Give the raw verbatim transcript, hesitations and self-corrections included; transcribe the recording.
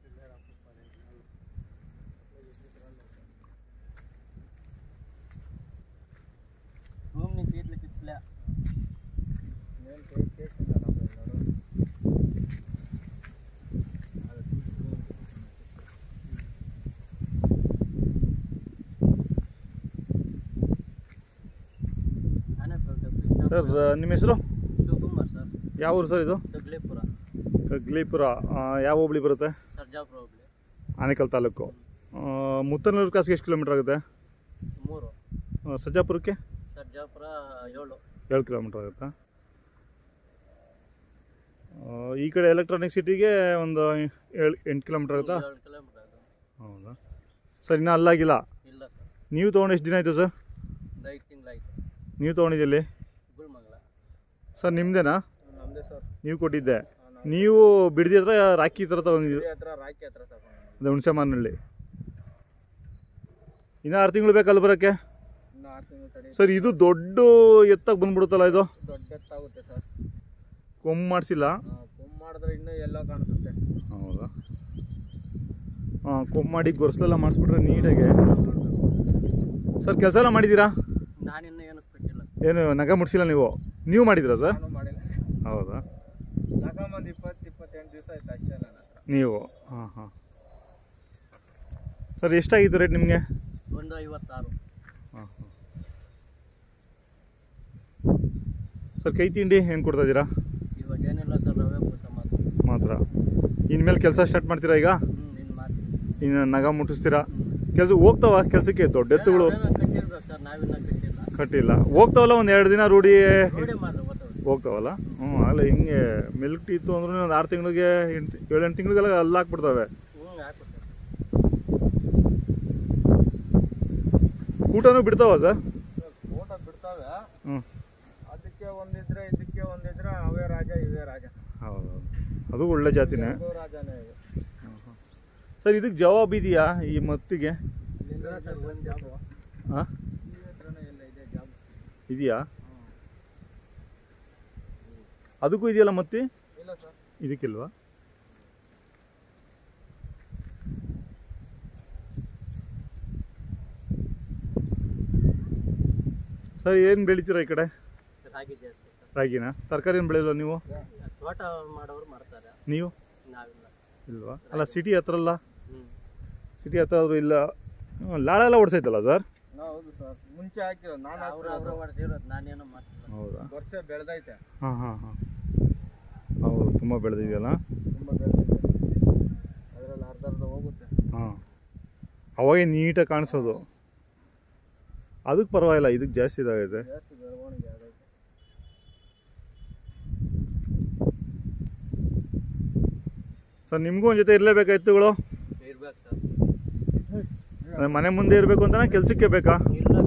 Room నుంచి ఇట్లా తిప్పలే నేను చేసిందా ಸರ್ ನಿಮ್ಮ ಹೆಸರು? ಶಿವಕುಮಾರ್ ಸರ್. ಯಾವ ಊರು ಸರ್ ಇದು? ಕಗ್ಲೇಪುರ. ಕಗ್ಲೇಪುರ ಯಾವ ಹೋಬಳಿ ಬರುತ್ತೆ? ಸರ್ಜಾಪುರ ಹೋಬಳಿ, ಆನೇಕಲ್ ತಾಲೂಕು. ಮುತ್ತನೂರು ಕಾಸಿಗೆ ಎಷ್ಟು ಕಿಲೋಮೀಟರ್ ಆಗುತ್ತೆ? ಮೂರು. ಸರ್ಜಾಪುರಕ್ಕೆ? ಸರ್ಜಾಪುರ ಏಳು ಏಳು ಕಿಲೋಮೀಟರ್ ಆಗುತ್ತಾ? ಈ ಕಡೆ ಎಲೆಕ್ಟ್ರಾನಿಕ್ ಸಿಟಿಗೆ ಒಂದು ಏಳು ಎಂಟು ಕಿಲೋಮೀಟರ್ ಆಗುತ್ತಾ? ಏಳು ಕಿಲೋಮೀಟರ್ ಆಗುತ್ತೆ. ಹೌದಾ ಸರ್, ಇನ್ನೂ ಅಲ್ಲಾಗಿಲ್ಲ? ಇಲ್ಲ ಸರ್. ನೀವು ತೊಗೊಂಡು ಎಷ್ಟು ದಿನ ಆಯಿತು ಸರ್? ಒಂದು ಐದು ತಿಂಗಳಾಯ್ತು. ನೀವು ತೊಗೊಂಡಿದ್ದಲ್ಲಿ? ಗುಲ್ಮಂಗಲ ಸರ್ ನಿಮ್ಮದೇನಾ? ನಮ್ಮದೇ ಸರ್. ನೀವು ಕೊಟ್ಟಿದ್ದೆ? ನೀವು ಬಿಡದಿ ಹತ್ರ ರಾಕಿ ಥರ ತಗೊಂಡಿದ್ದು? ರಾಕಿ ಹತ್ರ ತಗೊಂಡು ಅದೇ ಹುಣಸೆ ಮಾರಿನಹಳ್ಳಿ. ಇನ್ನೂ ಆರು ತಿಂಗಳು ಬೇಕಲ್ಲ ಬರೋಕ್ಕೆ? ಇನ್ನು ಆರು ತಿಂಗಳು ತಡಿ ಸರ್. ಇದು ದೊಡ್ಡ ಎತ್ತಾಗಿ ಬಂದ್ಬಿಡುತ್ತಲ್ಲ ಇದು? ದೊಡ್ಡ ಎತ್ತಾಗುತ್ತೆ ಸರ್. ಕೊಮ್ಮು ಮಾಡಿಸಿಲ್ಲ? ಕೊಮ್ಮು ಮಾಡಿದ್ರೆ ಇನ್ನೂ ಎಲ್ಲ ಕಾಣಿಸುತ್ತೆ. ಹೌದಾ? ಹಾಂ, ಕೊಮ್ಮು ಮಾಡಿ ಗೊರ್ಸಲೆಲ್ಲ ಮಾಡಿಸ್ಬಿಟ್ರೆ ನೀಟಾಗೆ. ಸರ್ ಕೆಲಸ ಎಲ್ಲ ಮಾಡಿದ್ದೀರಾ? ನಾನಿನ್ನೂ ಏನು ಕೊಟ್ಟಿಲ್ಲ. ಏನು ನಗ ಮುಟ್ಸಿಲ್ಲ ನೀವು? ನೀವು ಮಾಡಿದ್ದೀರಾ ಸರ್? ನಾನು ಮಾಡಿಲ್ಲ. ಹೌದಾ? ತಗೊಂಬಂದು ಇಪ್ಪತ್ತು ಇಪ್ಪತ್ತೆಂಟು ದಿವಸ ಆಯ್ತು ಅಷ್ಟೇ ನನ್ನ ಹತ್ರ. ನೀವು? ಹಾಂ ಹಾಂ. ಸರ್ ಎಷ್ಟಾಗಿತ್ತು ರೇಟ್ ನಿಮಗೆ? ಒಂದು ಐವತ್ತಾರು. ಹಾಂ ಹಾಂ. ಸರ್ ಕೈ ತಿಂಡಿ ಏನು ಕೊಡ್ತಾ ಇದ್ದೀರಾ? ಇವಾಗ ಏನಿಲ್ಲ ಸರ್, ರವೆ ಬೂಸ ಮಾತ್ರ ಮಾತ್ರ. ಇನ್ಮೇಲೆ ಕೆಲಸ ಸ್ಟಾರ್ಟ್ ಮಾಡ್ತೀರಾ ಈಗ? ಹ್ಞೂ ಇನ್ನು ಮಾಡ್ತೀವಿ. ಇನ್ನು ನಗ ಮುಟ್ಟಿಸ್ತೀರಾ? ಕೆಲಸ ಹೋಗ್ತಾವ ಕೆಲಸಕ್ಕೆ? ದೊಡ್ಡ ಎತ್ತುಗಳು ಕಟ್ಟಿರ್ಬೇಕು ಸರ್, ನಾವಿನ್ನ ಕಟ್ಟಿಲ್ಲ. ಕಟ್ಟಿಲ್ಲ? ಹೋಗ್ತಾವಲ್ಲ ಒಂದು ಎರಡು ದಿನ ರೂಢಿ ರೂಢಿ ಮಾಡಿದ್ರೆ ಗೊತ್ತಾಗುತ್ತೆ. ಹೋಗ್ತಾವಲ್ಲ? ಹ್ಞೂ ಆಗಲೇ ಹಿಂಗೆ ಮಿಲ್ಕ್ ಟೀ ಇತ್ತು ಅಂದ್ರೆ ಒಂದು ಆರು ತಿಂಗಳಿಗೆ ಎಂಟು ಏಳು ಎಂಟು ತಿಂಗಳಿಗೆಲ್ಲ ಅಲ್ಲಿ ಹಾಕ್ಬಿಡ್ತವೆ. ಹ್ಞೂ ಹಾಕ್ಬಿಡ್ತಾರೆ. ಊಟನೂ ಬಿಡ್ತಾವ ಸರ್? ಊಟ ಬಿಡ್ತಾವೆ. ಹ್ಞೂ. ಅದಕ್ಕೆ ಒಂದಿದ್ರೆ ಇದಕ್ಕೆ ಒಂದಿದ್ರೆ ಅವೇ ರಾಜ ಇವೇ ರಾಜ. ಹೌದೌದು, ಅದು ಒಳ್ಳೆ ಜಾತಿನೇ. ರಾಜನೇ ಇದು. ಸರ್ ಇದಕ್ಕೆ ಜವಾಬ್ ಇದೆಯಾ ಈ ಮತ್ತಿಗೆ? ಒಂದು ಜಾಬು ಹಾಂ ಎಲ್ಲ ಇದೆ ಜಾಬ್ ಇದೆಯಾ? ಅದಕ್ಕೂ ಇದೆಯಲ್ಲ ಮತ್ತಿ? ಇಲ್ಲ ಸರ್. ಇದಕ್ಕಿಲ್ವಾ? ಸರ್ ಏನು ಬೆಳಿತೀರಾ ಈ ಕಡೆ? ರಾಗಿ ಜಾಸ್ತಿ ಸರ್. ರಾಗಿನ? ತರಕಾರಿ ಏನು ಬೆಳೆಯಲ್ಲ ನೀವು? ತೋಟ ಮಾಡೋರು ಮಾಡ್ತಾರೆ, ನೀವು? ನಾವಿಲ್ಲ. ಇಲ್ವಾ? ಅಲ್ಲ ಸಿಟಿ ಹತ್ರ ಅಲ್ಲ? ಹ್ಞೂ ಸಿಟಿ ಹತ್ರ ಆದರೂ ಇಲ್ಲ. ಲಾಳೆಲ್ಲ ಓಡಿಸೈತಲ್ಲ ಸರ್? ಹೌದು ಸರ್, ಮುಂಚೆ ಹಾಕಿರೋದು ನಾನು. ಅವ್ರು ಅವ್ರು ಹೊಡ್ಸಿರೋದು, ನಾನೇನು ಮಾಡ್ತಿಲ್ಲ. ಹೌದಾ? ವರ್ಷ ಬೆಳೆದೈತೆ. ಹಾಂ ಹಾಂ ಹಾಂ. ಹೌದು, ತುಂಬ ಬೆಳೆದಿದೆಯಲ್ಲ? ತುಂಬ ಬೆಳೆದೈತೆ. ಅದರಲ್ಲಿ ಅರ್ಧ ಅರ್ಧ ಹೋಗುತ್ತೆ. ಹಾಂ, ಅವಾಗೇ ನೀಟಾಗಿ ಕಾಣಿಸೋದು. ಅದಕ್ಕೆ ಪರವಾಗಿಲ್ಲ, ಇದಕ್ಕೆ ಜಾಸ್ತಿ ಇದಾಗೈತೆ. ಜಾಸ್ತಿ ಬೆಳವಣಿಗೆ ಆಗೈತೆ. ಸರ್ ನಿಮಗೂ ಒಂದು ಜೊತೆ ಇರಲೇಬೇಕಾ ಎತ್ತುಗಳು? ಇರ್ಬೇಕು ಸರ್. ಮನೆ ಮುಂದೆ ಇರಬೇಕು ಅಂತಾನೆ ಕೆಲಸಕ್ಕೆ ಬೇಕಾ? ಇಲ್ಲ